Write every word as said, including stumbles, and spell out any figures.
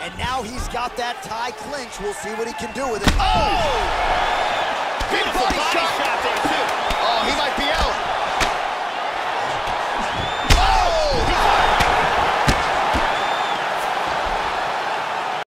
And now he's got that tie clinch. We'll see what he can do with it. Oh! Big body, body shot. shot there, too.